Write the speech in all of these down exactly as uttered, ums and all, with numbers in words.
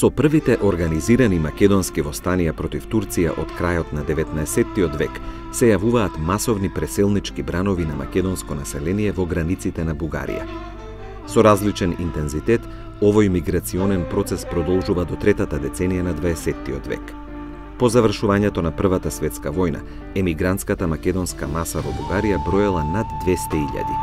Со првите организирани македонски востанија против Турција од крајот на деветнаесеттиот век се јавуваат масовни преселнички бранови на македонско население во границите на Бугарија. Со различен интензитет, овој миграционен процес продолжува до третата деценија на дваесеттиот век. По завршувањето на Првата светска војна, емигрантската македонска маса во Бугарија броела над двесте илјади.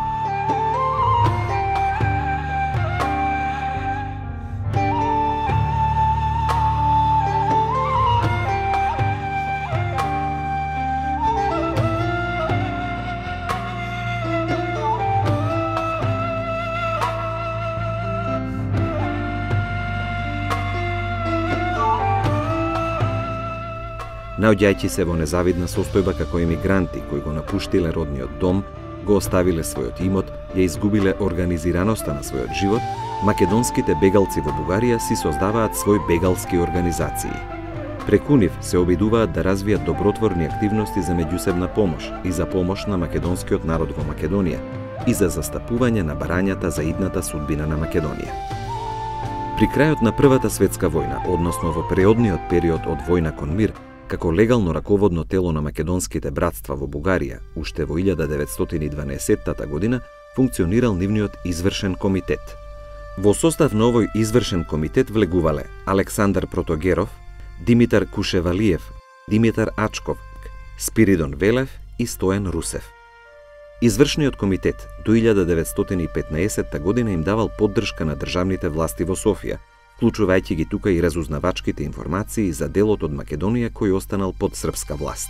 Наоѓајќи се во незавидна состојба како емигранти кои го напуштиле родниот дом, го оставиле својот имот, ја изгубиле организираноста на својот живот, македонските бегалци во Бугарија си создаваат свој бегалски организации. Преку нив се обидуваат да развијат добротворни активности за меѓусебна помош и за помош на македонскиот народ во Македонија и за застапување на барањата за идната судбина на Македонија. При крајот на Првата светска војна, односно во преодниот период од војна кон мир, како легално раководно тело на македонските братства во Бугарија, уште во илјада деветстотини и дванаесеттата година, функционирал нивниот извршен комитет. Во состав на овој извршен комитет влегувале Александар Протогеров, Димитар Кушевалиев, Димитар Ачков, Спиридон Велев и Стојан Русев. Извршниот комитет до илјада деветстотини и петнаесетта година им давал поддршка на државните власти во Софија, вклучувајќи ги тука и разузнавачките информации за делот од Македонија кој останал под српска власт.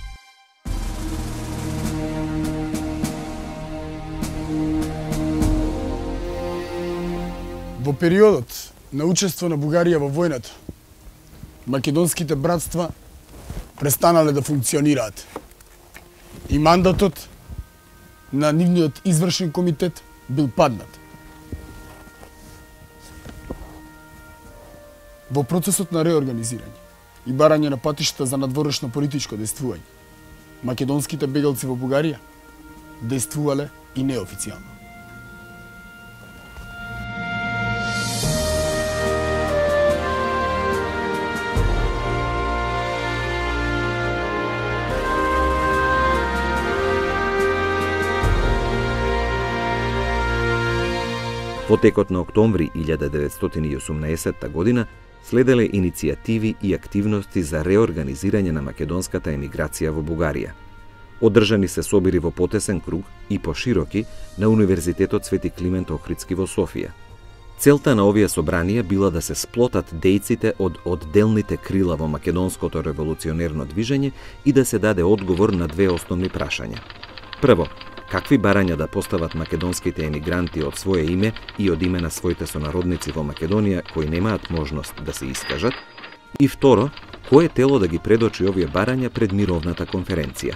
Во периодот на учество на Бугарија во војната, македонските братства престанале да функционираат и мандатот на нивниот извршен комитет бил паднат. Во процесот на реорганизирање и барање на патишта за надворешно политичко дејствување, македонските бегалци во Бугарија дејствувале и неофицијално. Во текот на октомври илјада деветстотини и осумнаесетта година следеле иницијативи и активности за реорганизирање на македонската емиграција во Бугарија. Одржани се собири во потесен круг и пошироки на Универзитетот Свети Климент Охридски во Софија. Целта на овие собранија била да се сплотат дејците од одделните крила во македонското револуционерно движење и да се даде одговор на две основни прашања. Прво, какви барања да постават македонските емигранти од свое име и од име на своите сонародници во Македонија кои немаат можност да се искажат, и второ, кое тело да ги предочи овие барања пред мировната конференција.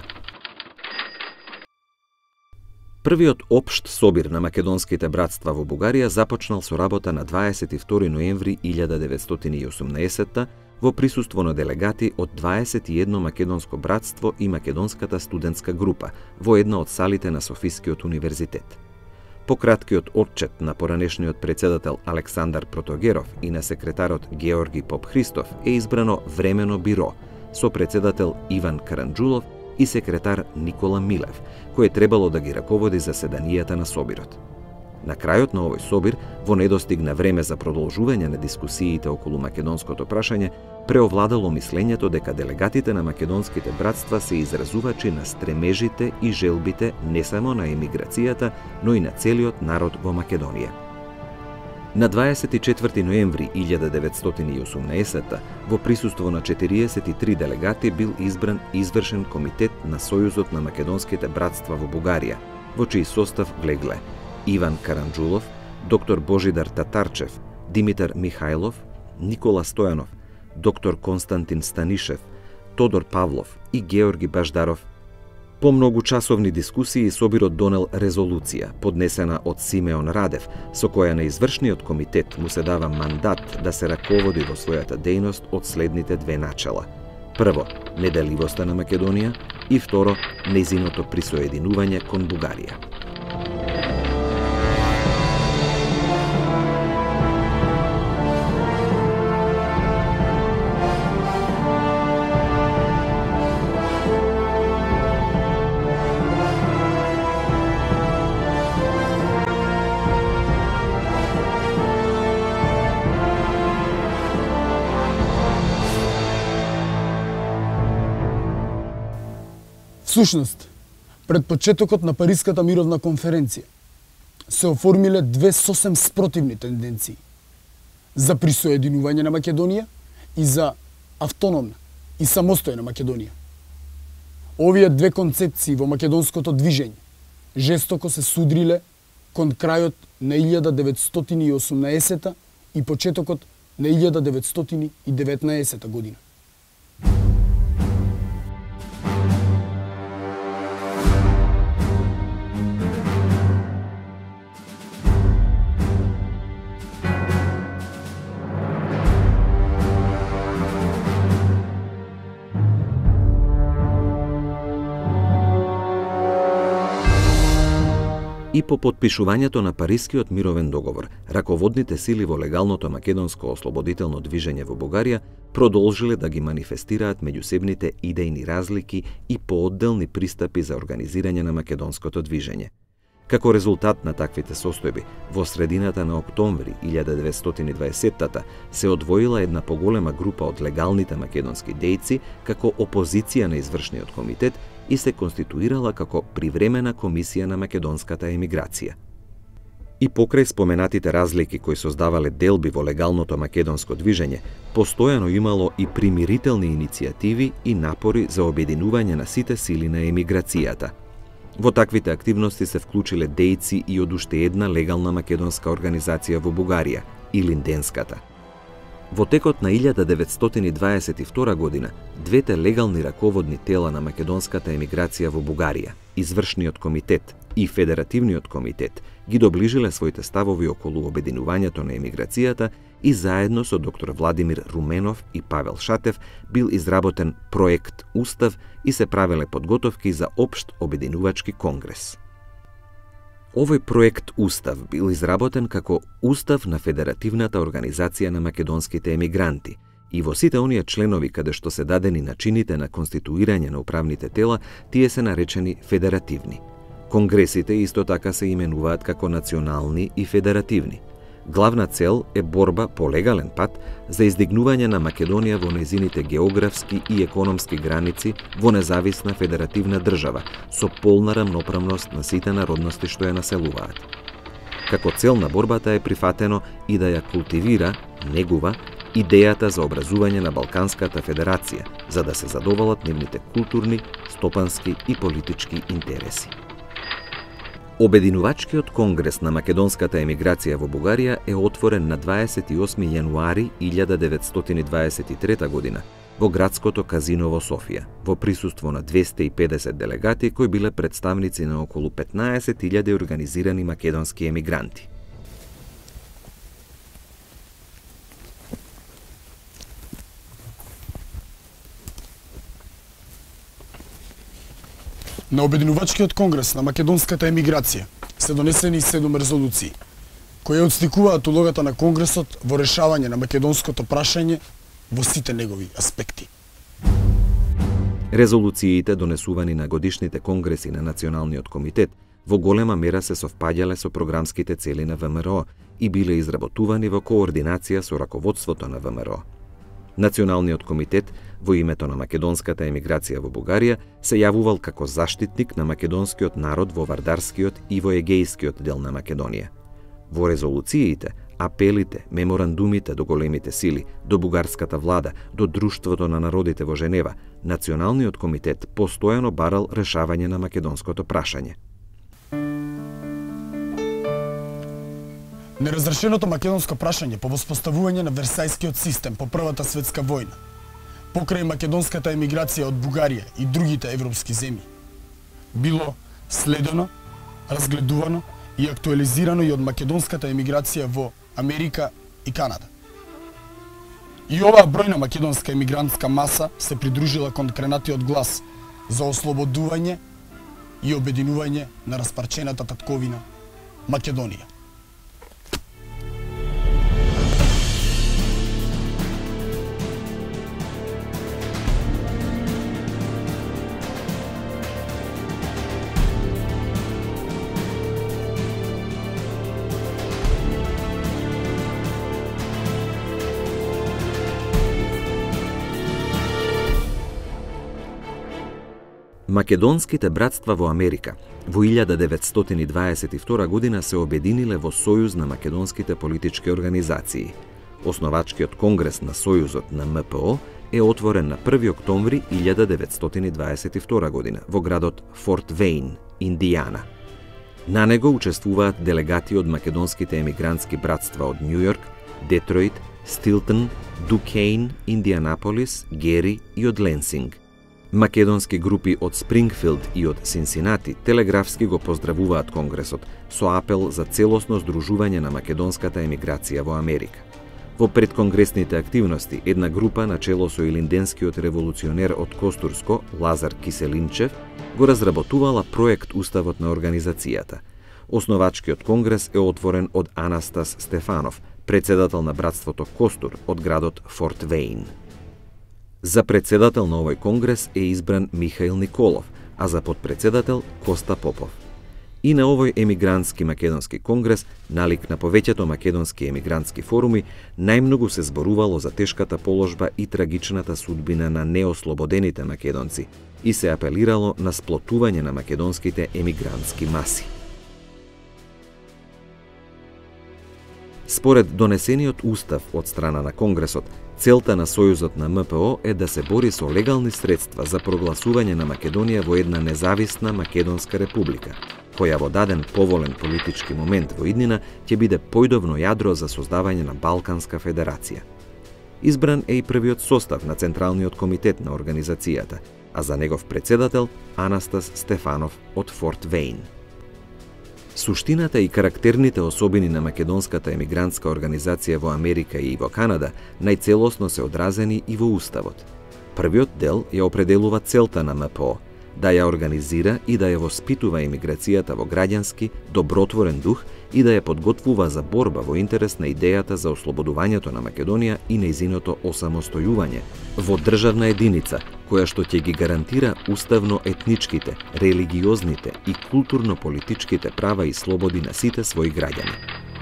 Првиот општ собир на македонските братства во Бугарија започнал со работа на дваесет и втори ноември илјада деветстотини и осумнаесетта во присуство на делегати од дваесет и едно македонско братство и македонската студентска група во една од салите на Софискиот универзитет. По краткиот отчет на поранешниот председател Александар Протогеров и на секретарот Георги Попхристов е избрано времено биро со председател Иван Каранџулов и секретар Никола Милев, кој требало да ги раководи заседанијата на собирот. На крајот на овој собир, во недостиг на време за продолжување на дискусиите околу македонското прашање, преовладало мислењето дека делегатите на македонските братства се изразувачи на стремежите и желбите не само на емиграцијата, но и на целиот народ во Македонија. На дваесет и четврти ноември илјада деветстотини и осумнаесетта во присуство на четириесет и три делегати бил избран извршен комитет на Сојузот на македонските братства во Бугарија, во чиј состав влегле Иван Каранџулов, доктор Божидар Татарчев, Димитар Михајлов, Никола Стојанов, доктор Константин Станишев, Тодор Павлов и Георги Баждаров. По многучасовни дискусии собирот донел резолуција, поднесена од Симеон Радев, со која на извршниот комитет му се дава мандат да се раководи во својата дејност од следните две начела. Прво, неделивоста на Македонија и второ, нејзиното присоединување кон Бугарија. Всушност, пред почетокот на Париската мировна конференција се оформиле две сосем спротивни тенденции за присоединување на Македонија и за автономна и самостојна Македонија. Овие две концепции во македонското движење жестоко се судриле кон крајот на илјада деветстотини и осумнаесета и почетокот на илјада деветстотини и деветнаесета година. И по потпишувањето на Парискиот мировен договор, раководните сили во легалното македонско ослободително движење во Бугарија продолжиле да ги манифестираат меѓусебните идејни разлики и поодделни пристапи за организирање на македонското движење. Како резултат на таквите состојби, во средината на октомври илјада деветстотини и дваесеттата се одвоила една поголема група од легалните македонски дејци како опозиција на извршниот комитет и се конституирала како привремена комисија на македонската емиграција. И покрај споменатите разлики кои создавале делби во легалното македонско движење, постојано имало и примирителни иницијативи и напори за обединување на сите сили на емиграцијата. Во таквите активности се вклучиле дејци и од уште една легална македонска организација во Бугарија, Илинденската. Во текот на илјада деветстотини дваесет и втора година, двете легални раководни тела на македонската емиграција во Бугарија, Извршниот комитет и Федеративниот комитет, ги доближиле своите ставови околу обединувањето на емиграцијата и заедно со доктор Владимир Руменов и Павел Шатев бил изработен проект Устав и се правеле подготовки за општ обединувачки конгрес. Овој проект Устав бил изработен како Устав на Федеративната организација на македонските емигранти и во сите оние членови каде што се дадени начините на конституирање на управните тела, тие се наречени федеративни. Конгресите исто така се именуваат како национални и федеративни. Главна цел е борба по легален пат за издигнување на Македонија во нејзините географски и економски граници во независна федеративна држава со полна рамноправност на сите народности што ја населуваат. Како цел на борбата е прифатено и да ја култивира, негува, идејата за образување на Балканската федерација, за да се задоволат нивните културни, стопански и политички интереси. Обединувачкиот конгрес на македонската емиграција во Бугарија е отворен на дваесет и осми јануари илјада деветстотини дваесет и трета година во градското казино во Софија, во присуство на двесте и педесет делегати кои биле представници на околу петнаесет илјади организирани македонски емигранти. На Обединувачкиот конгрес на македонската емиграција се донесени седум резолуции, кои отсликуваат улогата на конгресот во решавање на македонското прашање во сите негови аспекти. Резолуциите донесувани на годишните конгреси на Националниот комитет во голема мера се совпаѓале со програмските цели на ВМРО и биле изработувани во координација со раководството на ВМРО. Националниот комитет во името на македонската емиграција во Бугарија се јавувал како заштитник на македонскиот народ во Вардарскиот и во Егејскиот дел на Македонија. Во резолуциите, апелите, меморандумите до големите сили, до бугарската влада, до Друштвото на народите во Женева, Националниот комитет постојано барал решавање на македонското прашање. Неразрешеното македонско прашање по воспоставување на Версајскиот систем по Првата светска војна, покрај македонската емиграција од Бугарија и другите европски земји, било следено, разгледувано и актуализирано и од македонската емиграција во Америка и Канада. И оваа бројна македонска емигрантска маса се придружила кон кренатиот глас за ослободување и обединување на распарчената татковина Македонија. Македонските братства во Америка во илјада деветстотини дваесет и втора година се обединиле во Сојуз на македонските политички организации. Основачкиот конгрес на Сојузот на М П О е отворен на први октомври илјада деветстотини дваесет и втора година во градот Форт Вејн, Индијана. На него учествуваат делегати од македонските емигрантски братства од Њујорк, Детройт, Стилтон, Дукејн, Индијанаполис, Гери и од Ленсинг. Македонски групи од Спрингфилд и од Синсинати телеграфски го поздравуваат Конгресот со апел за целосно здружување на македонската емиграција во Америка. Во предконгресните активности, една група на чело со илинденскиот револуционер од Костурско, Лазар Киселинчев, го разработувала проект Уставот на организацијата. Основачкиот конгрес е отворен од Анастас Стефанов, председател на братството Костур од градот Форт Вејн. За председател на овој конгрес е избран Михаил Николов, а за подпредседател Коста Попов. И на овој емигрантски македонски конгрес, налик на повеќето македонски емигрантски форуми, најмногу се зборувало за тешката положба и трагичната судбина на неослободените македонци и се апелирало на сплотување на македонските емигрантски маси. Според донесениот устав од страна на Конгресот, целта на Сојузот на М П О е да се бори со легални средства за прогласување на Македонија во една независна Македонска република, која во даден поволен политички момент во иднина ќе биде појдовно јадро за создавање на Балканска федерација. Избран е и првиот состав на Централниот комитет на организацијата, а за негов председател Анастас Стефанов од Форт Вејн. Суштината и карактерните особини на македонската емигрантска организација во Америка и во Канада најцелосно се одразени и во Уставот. Првиот дел ја определува целта на М П О, да ја организира и да ја воспитува емиграцијата во граѓански, добротворен дух и да ја подготвува за борба во интерес на идејата за ослободувањето на Македонија и нејзиното осамостојување во државна единица, која што ќе ги гарантира уставно-етничките, религиозните и културно-политичките права и слободи на сите своји граѓани.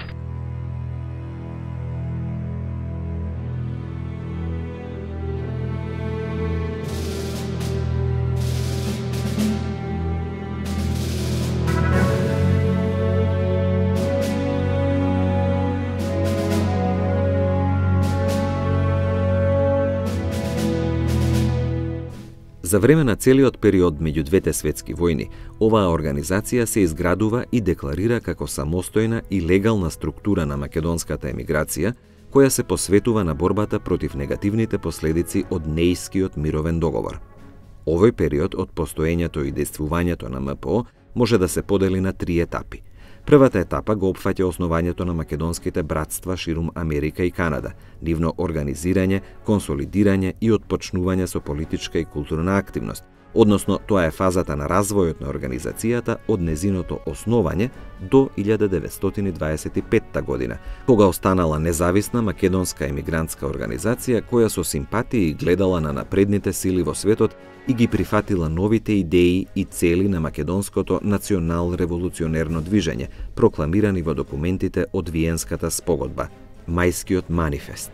За време на целиот период меѓу двете светски војни, оваа организација се изградува и декларира како самостојна и легална структура на македонската емиграција, која се посветува на борбата против негативните последици од Неискиот мировен договор. Овој период од постоењето и дејствувањето на М П О може да се подели на три етапи. Првата етапа го опфаќа основањето на македонските братства ширум Америка и Канада, нивно организирање, консолидирање и отпочнување со политичка и културна активност, односно тоа е фазата на развојот на организацијата од незиното основање до илјада деветстотини дваесет и петта година, кога останала независна македонска емигрантска организација која со симпатии гледала на напредните сили во светот и ги прифатила новите идеи и цели на македонското национал-револуционерно движење, прокламирани во документите од Виенската спогодба, Мајскиот манифест.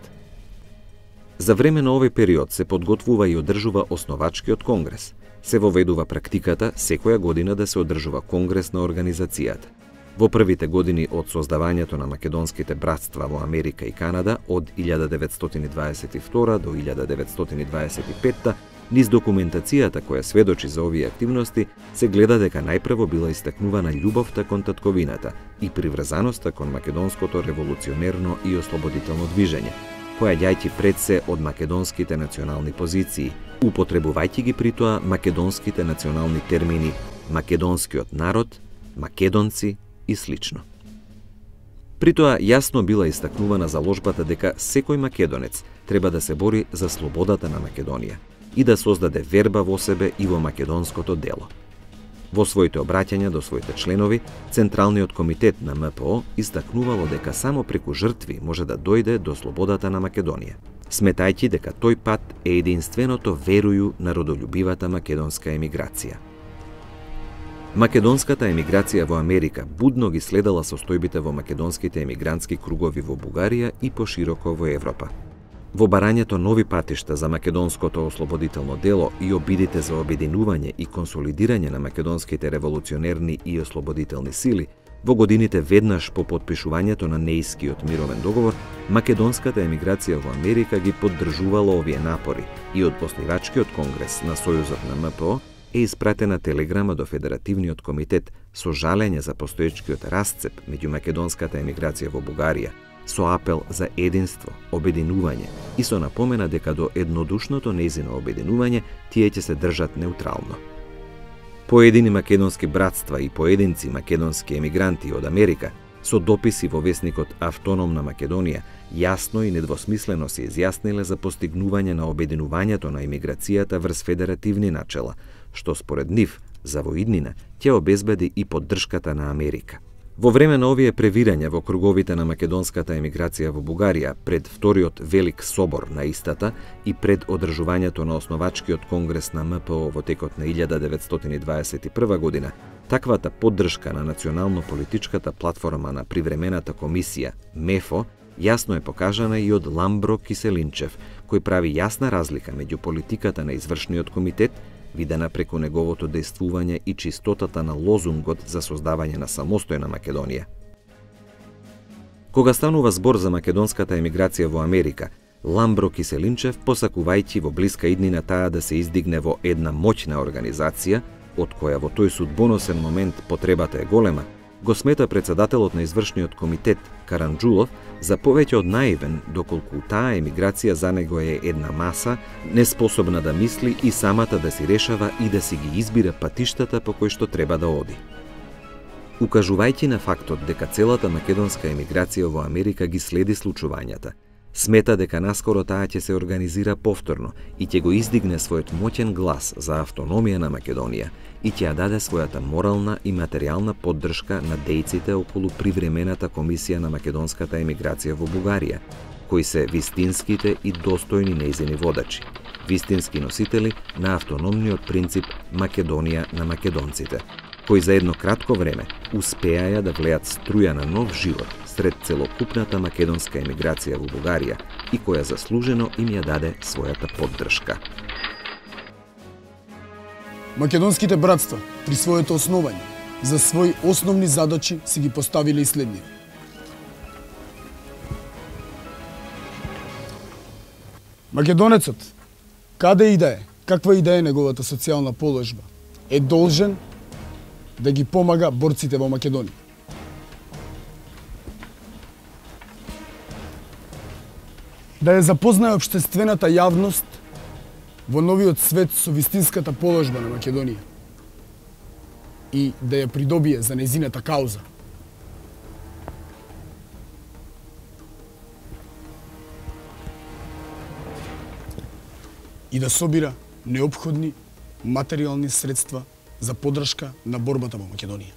За време на овој период се подготвува и одржува основачкиот конгрес. Се воведува практиката секоја година да се одржува конгрес на организацијата. Во првите години од создавањето на македонските братства во Америка и Канада од илјада деветстотини дваесет и втора до илјада деветстотини дваесет и петта, низ документацијата која сведочи за овие активности, се гледа дека најпрво била истакнувана љубовта кон татковината и приврзаноста кон македонското револуционерно и ослободително движење, поаѓајќи пред се од македонските национални позиции, употребувајќи ги при тоа македонските национални термини македонскиот народ, македонци и слично. При тоа јасно била истакнувана заложбата дека секој македонец треба да се бори за слободата на Македонија и да создаде верба во себе и во македонското дело. Во своите обраќања до своите членови, Централниот комитет на М П О истакнувало дека само преку жртви може да дојде до слободата на Македонија, сметајќи дека тој пат е единственото верују народолюбивата македонска емиграција. Македонската емиграција во Америка будно ги следела состојбите во македонските емигрантски кругови во Бугарија и пошироко во Европа. Во барањето нови патишта за македонското ослободително дело и обидите за обединување и консолидирање на македонските револуционерни и ослободителни сили, во годините веднаш по потпишувањето на Неискиот мировен договор, македонската емиграција во Америка ги поддржувала овие напори и од Основачкиот конгрес на Сојузот на ем п о е испратена телеграма до Федеративниот комитет со жалење за постоечкиот расцеп меѓу македонската емиграција во Бугарија, со апел за единство, обединување и со напомена дека до еднодушното нејзино обединување тие ќе се држат неутрално. Поедини македонски братства и поединци македонски емигранти од Америка со дописи во весникот Автономна Македонија јасно и недвосмислено се изјасниле за постигнување на обединувањето на емиграцијата врз федеративни начела, што според нив за воиднина ќе обезбеди и поддршката на Америка. Во време на овие превирања во круговите на македонската емиграција во Бугарија пред вториот Велик собор на истата и пред одржувањето на Основачкиот конгрес на ем п о во текот на илјада деветстотини дваесет и прва година, таквата поддршка на национално-политичката платформа на Привремената комисија МЕФО јасно е покажана и од Ламбро Киселинчев, кој прави јасна разлика меѓу политиката на извршниот комитет, видена преку неговото дејствување и чистотата на лозунгот за создавање на самостојна Македонија. Кога станува збор за македонската емиграција во Америка, Ламбро Киселинчев, посакувајќи во блиска иднина таа да се издигне во една моќна организација, од која во тој судбоносен момент потребата е голема, го смета председателот на извршниот комитет Каранџулов за повеќе од наивен, доколку таа емиграција за него е една маса, неспособна да мисли и самата да си решава и да си ги избира патиштата по кои што треба да оди. Укажувајќи на фактот дека целата македонска емиграција во Америка ги следи случувањата, смета дека наскоро таа ќе се организира повторно и ќе го издигне својот моќен глас за автономија на Македонија и ќе ја даде својата морална и материјална поддршка на дејците околу Привремената комисија на македонската емиграција во Бугарија, кои се вистинските и достојни нејзини водачи, вистински носители на автономниот принцип Македонија на македонците, кои за едно кратко време успеаја да влеат струја на нов живот сред целокупната македонска емиграција во Бугарија и која заслужено им ја даде својата поддршка. Македонските братства при своето основање за своји основни задачи си ги поставиле и следниви. Македонецот, каде и да е, каква и да е неговата социјална положба, е должен да ги помага борците во Македонија. Да ја запознае општествената јавност во новиот свет со вистинската положба на Македонија и да ја придобие за нејзината кауза. И да собира неопходни материјални средства за поддршка на борбата во Македонија.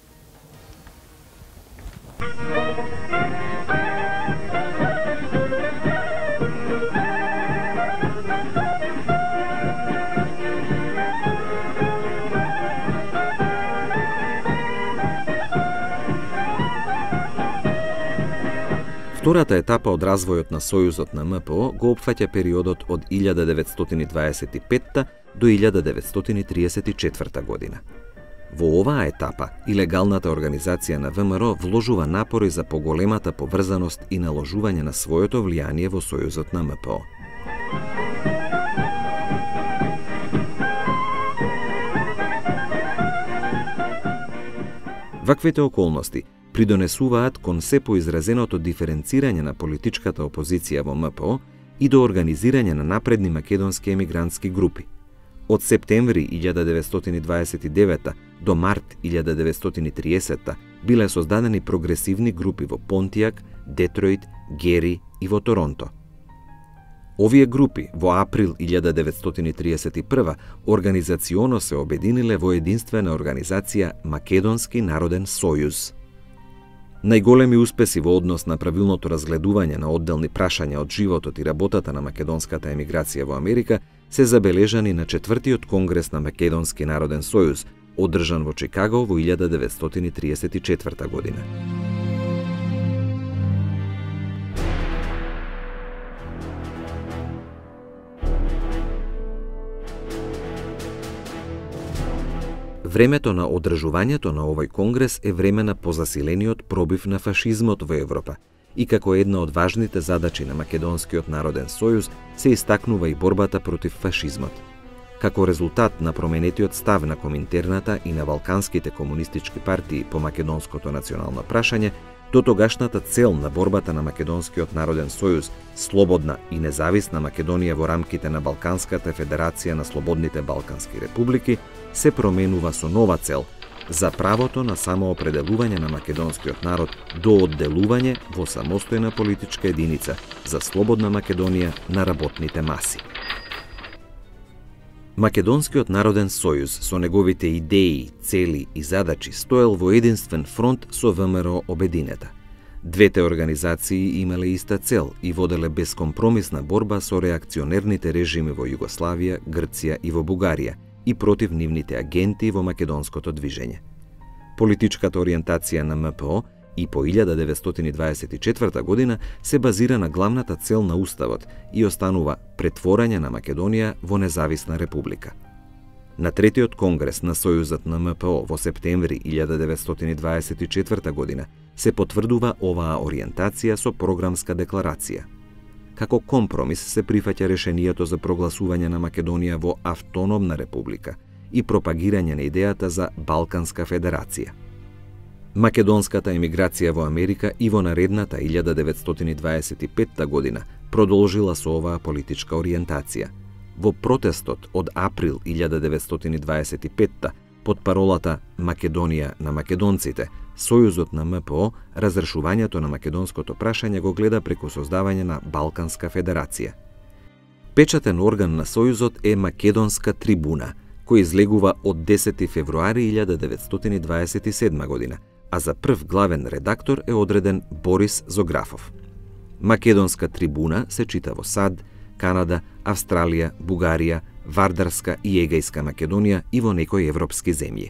Втората етапа од развојот на Сојузот на ем п о го опфаќа периодот од илјада деветстотини дваесет и петта до илјада деветстотини триесет и четврта година. Во оваа етапа, илегалната организација на Вэ Ем Ер О вложува напори за поголемата поврзаност и наложување на своето влијание во Сојузот на ем п о. Ваквите околности придонесуваат кон се поизразеното диференцирање на политичката опозиција во ем п о и до организирање на напредни македонски емигрантски групи. Од септември илјада деветстотини дваесет и девета до март илјада деветстотини триесетта биле создадени прогресивни групи во Понтијак, Детройт, Гери и во Торонто. Овие групи во април илјада деветстотини триесет и прва организационо се обединиле во единствена организација Македонски народен сојуз. Најголеми успеси во однос на правилното разгледување на одделни прашања од животот и работата на македонската емиграција во Америка се забележани на четвртиот конгрес на Македонски народен сојуз, одржан во Чикаго во илјада деветстотини триесет и четврта година. Времето на одржувањето на овој конгрес е време на позасилениот пробив на фашизмот во Европа и како една од важните задачи на Македонскиот народен сојуз се истакнува и борбата против фашизмот. Како резултат на променетиот став на Коминтерната и на балканските комунистички партии по македонското национално прашање, до тогашната цел на борбата на Македонскиот народен сојуз, слободна и независна Македонија во рамките на Балканската федерација на слободните балкански републики, се променува со нова цел за правото на самоопределување на македонскиот народ до одделување во самостојна политичка единица за слободна Македонија на работните маси. Македонскиот народен сојуз со неговите идеи, цели и задачи стоел во единствен фронт со ВМРО Обединета. Двете организации имале иста цел и воделе безкомпромисна борба со реакционерните режими во Југославија, Грција и во Бугарија и против нивните агенти во македонското движење. Политичката ориентација на МПО и по илјада деветстотини дваесет и четврта година се базира на главната цел на Уставот и останува претворање на Македонија во независна република. На третиот конгрес на Сојузот на МПО во септември илјада деветстотини дваесет и четврта година се потврдува оваа ориентација со програмска декларација. Како компромис се прифаќа решението за прогласување на Македонија во автономна република и пропагирање на идејата за Балканска федерација. Македонската емиграција во Америка и во наредната илјада деветстотини дваесет и петта година продолжила со оваа политичка ориентација. Во протестот од април илјада деветстотини дваесет и петта под паролата Македонија на македонците, Сојузот на МПО разрешувањето на македонското прашање го гледа преку создавање на Балканска федерација. Печатен орган на Сојузот е Македонска трибуна, кој излегува од десети февруари илјада деветстотини дваесет и седма година, а за прв главен редактор е одреден Борис Зографов. Македонска трибуна се чита во САД, Канада, Австралија, Бугарија, Вардарска и Егејска Македонија и во некои европски земји.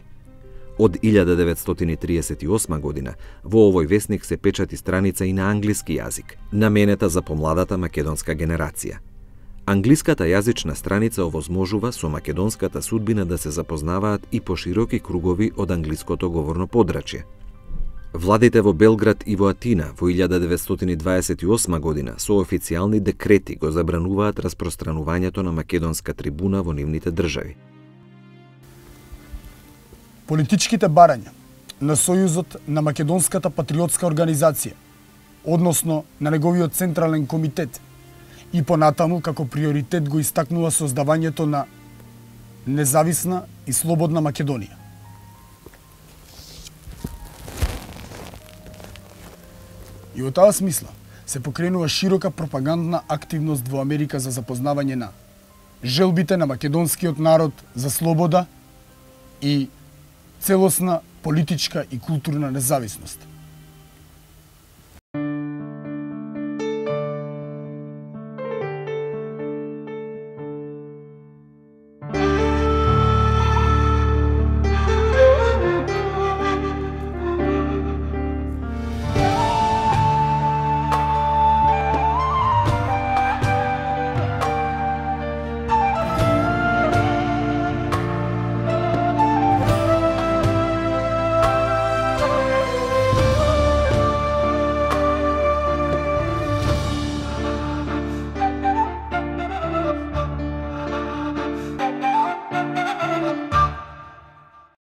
Од илјада деветстотини триесет и осма година во овој весник се печати страница и на англиски јазик, наменета за помладата македонска генерација. Англиската јазична страница овозможува со македонската судбина да се запознаваат и пошироки кругови од англиското говорно подрачје. Владите во Белград и во Атина во илјада деветстотини дваесет и осма година со официјални декрети го забрануваат распространувањето на македонска трибуна во нивните држави. Политичките барања на Сојузот на Македонската патриотска организација, односно на неговиот централен комитет, и понатаму како приоритет го истакнува создавањето на независна и слободна Македонија. И во таа смисла се покренува широка пропагандна активност во Америка за запознавање на желбите на македонскиот народ за слобода и целосна политичка и културна независност.